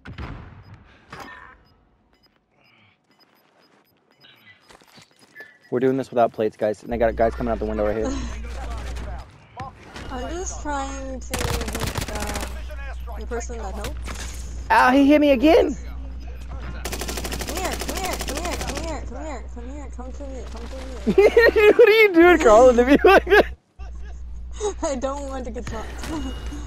We're doing this without plates, guys. And I got guys coming out the window right here. I'm just trying to be the person that helps. Ow, he hit me again! Come to me. What are you doing, Carl? I don't want to get shot.